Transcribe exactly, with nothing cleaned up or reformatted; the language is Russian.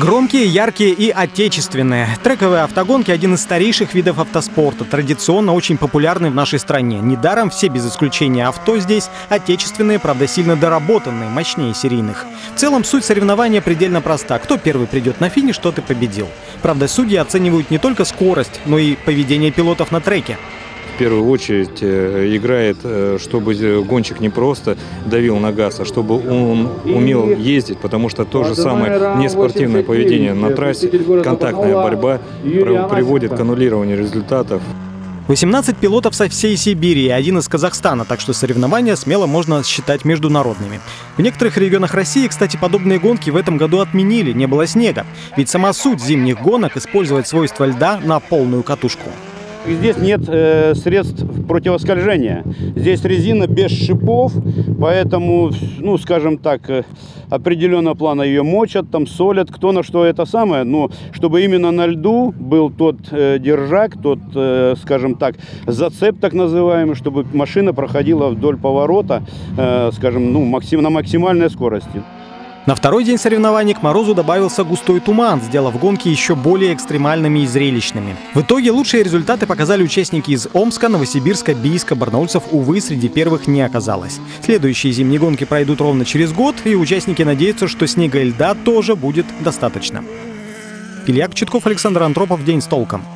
Громкие, яркие и отечественные. Трековые автогонки – один из старейших видов автоспорта, традиционно очень популярный в нашей стране. Недаром все без исключения авто здесь отечественные, правда сильно доработанные, мощнее серийных. В целом суть соревнования предельно проста. Кто первый придет на финиш, тот и победил. Правда, судьи оценивают не только скорость, но и поведение пилотов на треке. В первую очередь играет, чтобы гонщик не просто давил на газ, а чтобы он умел ездить, потому что то же самое неспортивное поведение на трассе, контактная борьба приводит к аннулированию результатов. восемнадцать пилотов со всей Сибири и один из Казахстана, так что соревнования смело можно считать международными. В некоторых регионах России, кстати, подобные гонки в этом году отменили, не было снега. Ведь сама суть зимних гонок – использовать свойства льда на полную катушку. Здесь нет э, средств противоскольжения. Здесь резина без шипов, поэтому, ну, скажем так, э, определенного плана ее мочат, там солят, кто на что это самое. Но чтобы именно на льду был тот э, держак, тот, э, скажем так, зацеп так называемый, чтобы машина проходила вдоль поворота, э, скажем, ну, максим, на максимальной скорости. На второй день соревнований к морозу добавился густой туман, сделав гонки еще более экстремальными и зрелищными. В итоге лучшие результаты показали участники из Омска, Новосибирска, Бийска. Барнаульцев, увы, среди первых не оказалось. Следующие зимние гонки пройдут ровно через год, и участники надеются, что снега и льда тоже будет достаточно. Илья Кочетков, Александр Антропов. День с толком.